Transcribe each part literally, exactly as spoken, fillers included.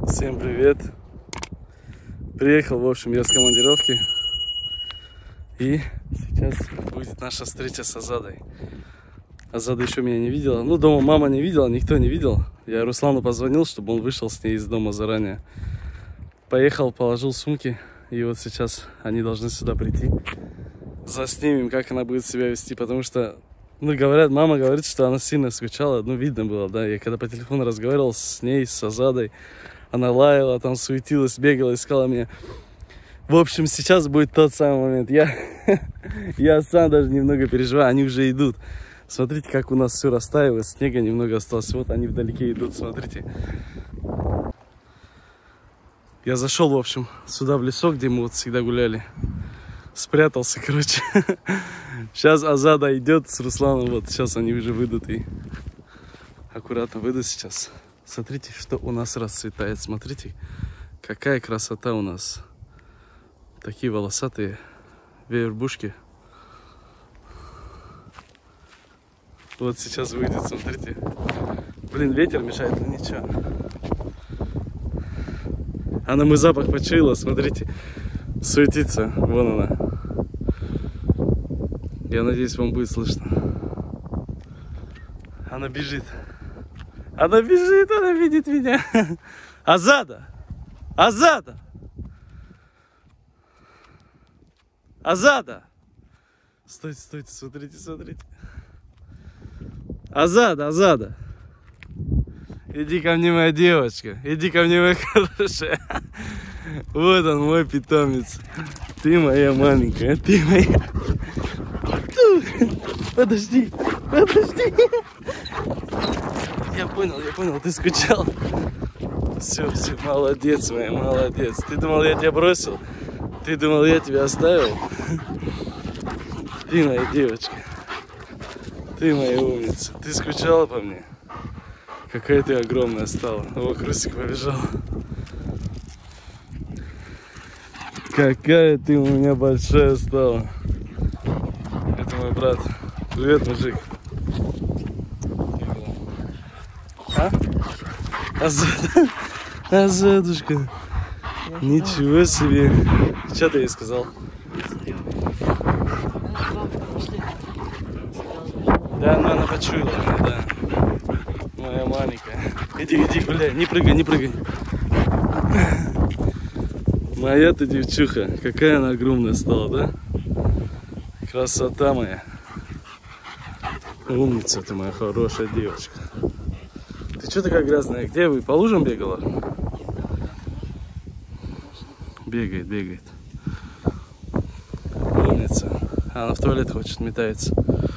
Всем привет! Приехал, в общем, я с командировки. И сейчас будет наша встреча с Азадой. Азада еще меня не видела. Ну, дома мама не видела, никто не видел. Я Руслану позвонил, чтобы он вышел с ней из дома заранее. Поехал, положил сумки. И вот сейчас они должны сюда прийти. Заснимем, как она будет себя вести. Потому что, ну, говорят, мама говорит, что она сильно скучала. Ну, видно было, да. Я когда по телефону разговаривал с ней, с Азадой, она лаяла, там суетилась, бегала, искала меня. В общем, сейчас будет тот самый момент. Я, я сам даже немного переживаю. Они уже идут. Смотрите, как у нас все растаивает. Снега немного осталось. Вот они вдалеке идут, смотрите. Я зашел, в общем, сюда в лесок, где мы вот всегда гуляли. Спрятался, короче. Сейчас Азада идет с Русланом. Вот сейчас они уже выйдут и аккуратно выйдут сейчас. Смотрите, что у нас расцветает. Смотрите, какая красота у нас. Такие волосатые вербушки. Вот сейчас выйдет, смотрите. Блин, ветер мешает, но ничего. Она мой запах почуяла, смотрите. Суетится, вон она. Я надеюсь, вам будет слышно. Она бежит. Она бежит, она видит меня. Азада! Азада! Азада! Стойте, стойте, смотрите, смотрите. Азада, Азада! Иди ко мне, моя девочка. Иди ко мне, моя хорошая. Вот он, мой питомец. Ты моя маленькая, ты моя. Подожди, подожди. Я понял, я понял, ты скучал. Все, все, молодец, моя, молодец. Ты думал, я тебя бросил? Ты думал, я тебя оставил? Ты моя девочка. Ты моя умница. Ты скучала по мне? Какая ты огромная стала. О, Крусик побежал. Какая ты у меня большая стала. Это мой брат. Привет, мужик. А? Азада. Азадушка. Ничего себе. Что ты ей сказал? Да, ну она почуяла меня, да. Моя маленькая. Иди, иди, гуляй. Не прыгай, не прыгай. Моя ты девчуха. Какая она огромная стала, да? Красота моя. Умница ты, моя хорошая девочка. Ты что такая грязная? Где вы? По лужам бегала? Бегает, бегает. Умница. Она в туалет хочет, метается.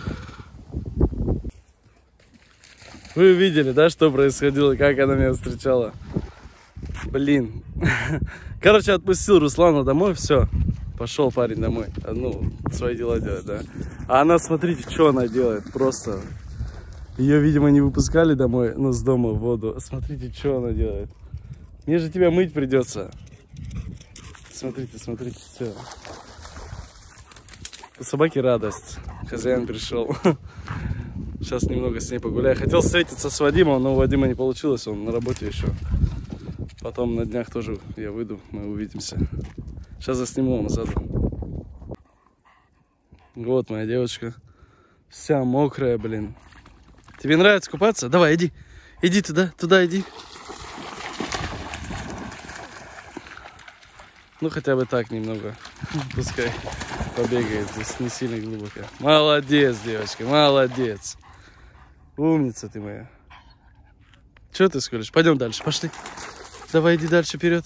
Вы видели, да, что происходило, как она меня встречала? Блин. Короче, отпустил Руслана домой, все. Пошел парень домой. Ну, свои дела делать, да. А она, смотрите, что она делает. Просто. Ее, видимо, не выпускали домой, ну, с дома в воду. Смотрите, что она делает. Мне же тебя мыть придется. Смотрите, смотрите, все. У собаки радость. Хозяин пришел. Сейчас немного с ней погуляю. Хотел встретиться с Вадимом, но у Вадима не получилось. Он на работе еще. Потом на днях тоже я выйду, мы увидимся. Сейчас засниму вам сзади. Вот моя девочка. Вся мокрая, блин. Тебе нравится купаться? Давай, иди. Иди туда, туда иди. Ну, хотя бы так немного. Пускай побегает. Здесь не сильно глубоко. Молодец, девочка, молодец. Умница ты моя. Че ты скажешь? Пойдем дальше, пошли. Давай, иди дальше вперед.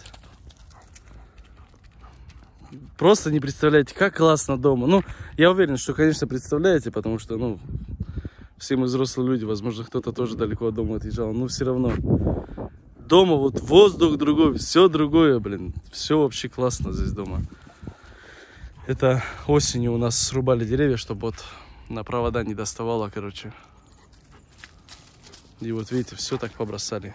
Просто не представляете, как классно дома. Ну, я уверен, что, конечно, представляете, потому что, ну, все мы взрослые люди, возможно, кто-то тоже далеко от дома отъезжал, но все равно. Дома вот воздух другой, все другое, блин. Все вообще классно здесь дома. Это осенью у нас срубали деревья, чтобы вот на провода не доставало, короче. И вот видите, все так побросали.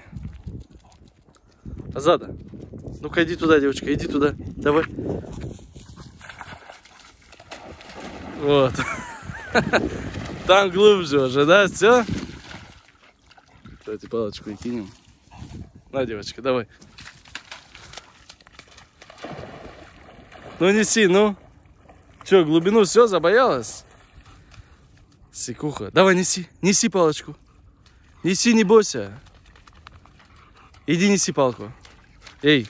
Азада, ну-ка иди туда, девочка, иди туда, давай. Вот. Там глубже уже, да, все? Давайте палочку и кинем. На, девочка, давай. Ну неси, ну. Че, глубину все, забоялась? Сикуха. Давай, неси, неси палочку. Неси, не бойся. Иди неси палку. Эй.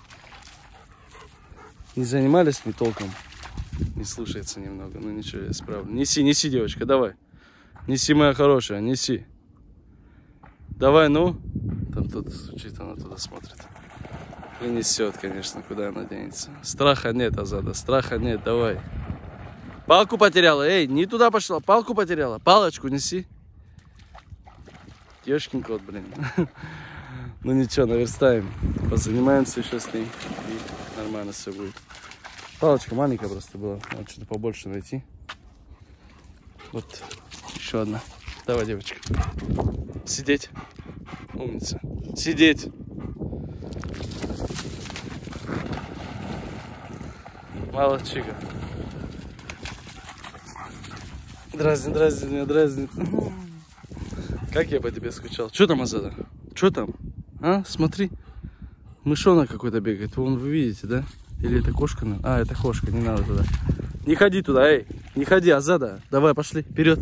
Не занимались ли толком? Не слушается немного. Ну ничего, я справлю. Неси, неси, девочка, давай. Неси, моя хорошая, неси. Давай, ну. Там тут что-то она туда смотрит. И несет, конечно, куда она денется. Страха нет, Азада, страха нет, давай. Палку потеряла, эй, не туда пошла, палку потеряла. Палочку неси. Ёшкин кот, блин. Ну ничего, наверстаем. Позанимаемся еще с ней. И нормально все будет. Палочка маленькая просто была. Надо что-то побольше найти. Вот еще одна. Давай, девочка. Сидеть. Умница. Сидеть. Молодчика. Дразнит, дразнит меня, дразнит. Как я по тебе скучал. Что там, Азада? Что там? А, смотри. Мышонок какой-то бегает. Вон, вы видите, да? Или это кошка? А, это кошка, не надо туда. Не ходи туда, эй. Не ходи, Азада. Давай, пошли, вперед.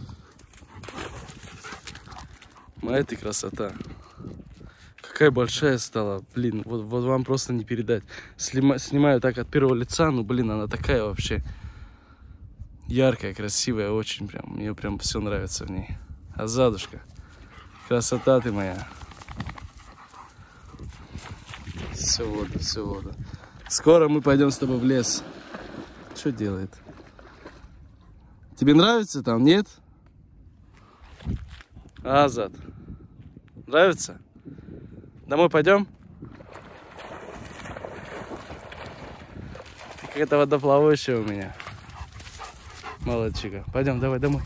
Моя ты красота. Какая большая стала. Блин, вот, вот вам просто не передать. Снима, снимаю так от первого лица. Ну, блин, она такая вообще яркая, красивая. Очень прям. Мне прям все нравится в ней. Азадушка. Красота ты моя. Все вода, все вода. Скоро мы пойдем с тобой в лес. Что делает? Тебе нравится там, нет? Азад. Нравится? Домой пойдем? Ты какая-то водоплавающая у меня. Молодчика. Пойдем, давай домой.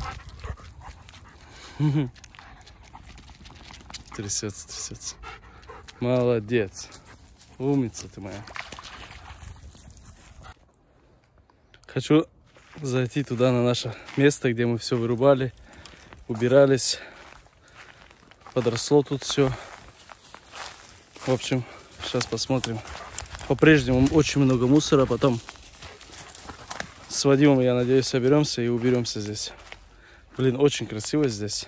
Трясется, трясется. Молодец. Умница ты моя. Хочу зайти туда, на наше место, где мы все вырубали, убирались. Подросло тут все. В общем, сейчас посмотрим. По-прежнему очень много мусора. Потом с Вадимом, я надеюсь, соберемся и уберемся здесь. Блин, очень красиво здесь.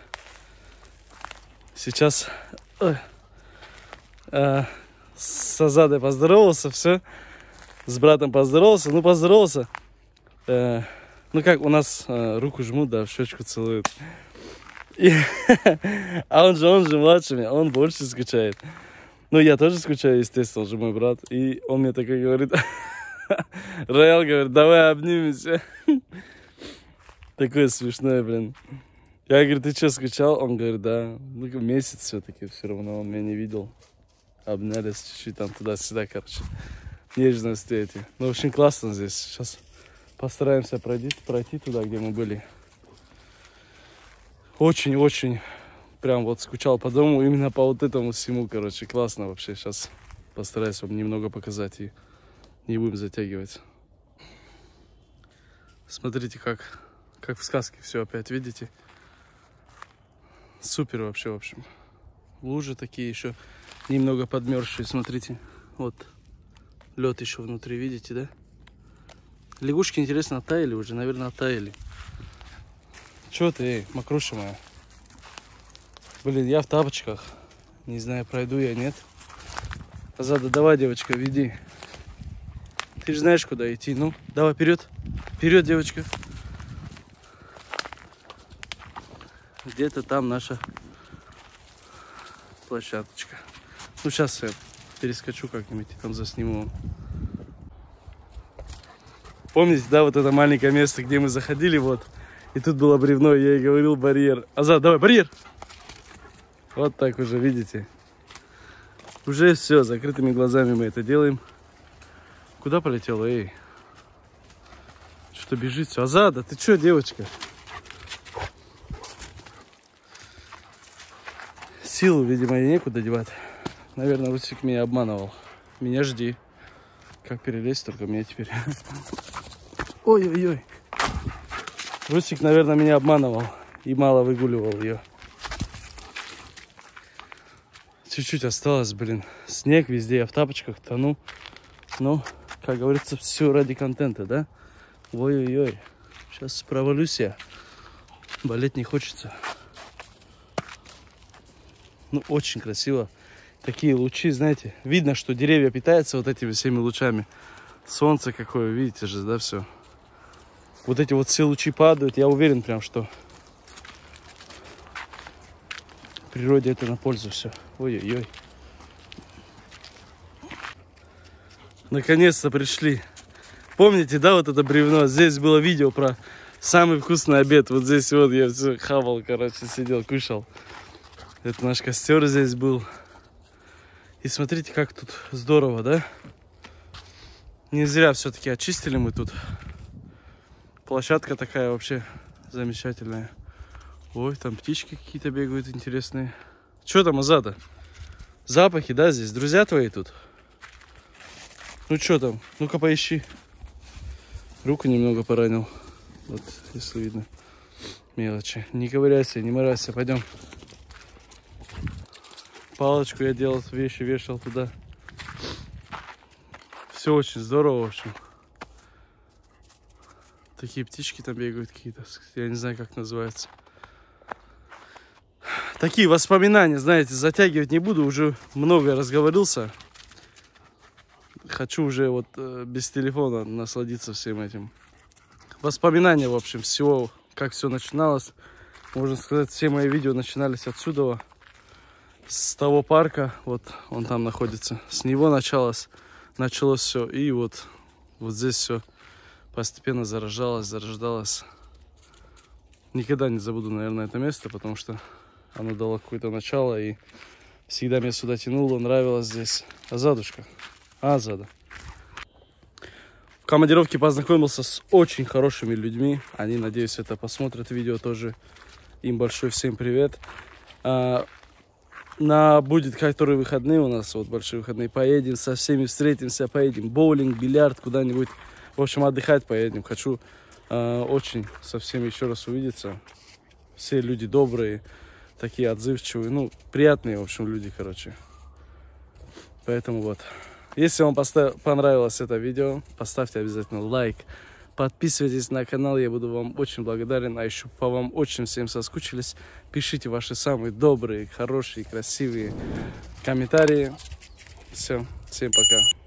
Сейчас ой, а, с Азадой поздоровался, все. С братом поздоровался. Ну, поздоровался. А, ну, как у нас а, руку жмут, да, в щечку целуют. И, а он же, он же младший меня, он больше скучает. Ну, я тоже скучаю, естественно, он же мой брат. И он мне такой говорит, Роял говорит, давай обнимемся. Такое смешное, блин. Я говорю, ты что, скучал? Он говорит, да. Ну, месяц все-таки, все равно он меня не видел. Обнялись чуть-чуть там туда-сюда, короче. Нежности эти. Ну, очень классно здесь. Сейчас постараемся пройти, пройти туда, где мы были. Очень-очень прям вот скучал по дому, именно по вот этому всему, короче, классно вообще. Сейчас постараюсь вам немного показать и не будем затягивать. Смотрите, как, как в сказке все опять, видите? Супер вообще, в общем. Лужи такие еще немного подмерзшие, смотрите. Вот лед еще внутри, видите, да? Лягушки, интересно, оттаяли уже, наверное, оттаяли. Чё ты, эй, мокруша моя? Блин, я в тапочках. Не знаю, пройду я, нет. Азада, давай, девочка, веди. Ты же знаешь, куда идти. Ну, давай, вперед. Вперед, девочка. Где-то там наша площадочка. Ну, сейчас я перескочу как-нибудь и там засниму. Помните, да, вот это маленькое место, где мы заходили, вот. И тут было бревно, я ей говорил, барьер. Азад, давай, барьер! Вот так уже, видите? Уже все, закрытыми глазами мы это делаем. Куда полетела, эй? Что-то бежит все. Азада, ты что, девочка? Силу, видимо, и некуда девать. Наверное, Русик меня обманывал. Меня жди. Как перелезть только мне теперь? Ой-ой-ой. Русик, наверное, меня обманывал и мало выгуливал ее. Чуть-чуть осталось, блин. Снег везде, я в тапочках тону. Ну, как говорится, все ради контента, да? Ой-ой-ой, сейчас провалюсь я. Болеть не хочется. Ну, очень красиво. Такие лучи, знаете, видно, что деревья питаются вот этими всеми лучами. Солнце какое, видите же, да, все. Вот эти вот все лучи падают, я уверен прям, что природе это на пользу все. Ой-ой-ой. Наконец-то пришли. Помните, да, вот это бревно? Здесь было видео про самый вкусный обед. Вот здесь вот я все хавал, короче, сидел, кушал. Это наш костер здесь был. И смотрите, как тут здорово, да? Не зря все-таки очистили мы тут. Площадка такая вообще замечательная. Ой, там птички какие-то бегают интересные. Что там, Азата? Запахи, да, здесь? Друзья твои тут? Ну что там? Ну-ка поищи. Руку немного поранил. Вот, если видно. Мелочи. Не ковыряйся, не морайся. Пойдем. Палочку я делал, вещи вешал туда. Все очень здорово, в общем. Такие птички там бегают какие-то. Я не знаю, как называется. Такие воспоминания, знаете, затягивать не буду. Уже много разговорился. Хочу уже вот без телефона насладиться всем этим. Воспоминания, в общем, всего, как все начиналось. Можно сказать, все мои видео начинались отсюда. С того парка. Вот он там находится. С него началось, началось все. И вот, вот здесь все постепенно зарождалось, зарождалось. Никогда не забуду, наверное, это место, потому что оно дало какое-то начало. И всегда меня сюда тянуло, нравилось здесь. Азадушка. Азада. В командировке познакомился с очень хорошими людьми. Они, надеюсь, это посмотрят видео тоже. Им большой всем привет. А, на будет которые выходные у нас, вот большие выходные, поедем со всеми, встретимся, поедем боулинг, бильярд, куда-нибудь. В общем, отдыхать поедем. Хочу а, очень со всеми еще раз увидеться. Все люди добрые, такие отзывчивые, ну, приятные, в общем, люди, короче. Поэтому вот. Если вам понравилось это видео, поставьте обязательно лайк. Подписывайтесь на канал, я буду вам очень благодарен. А еще по вам очень всем соскучились. Пишите ваши самые добрые, хорошие, красивые комментарии. Все, всем пока.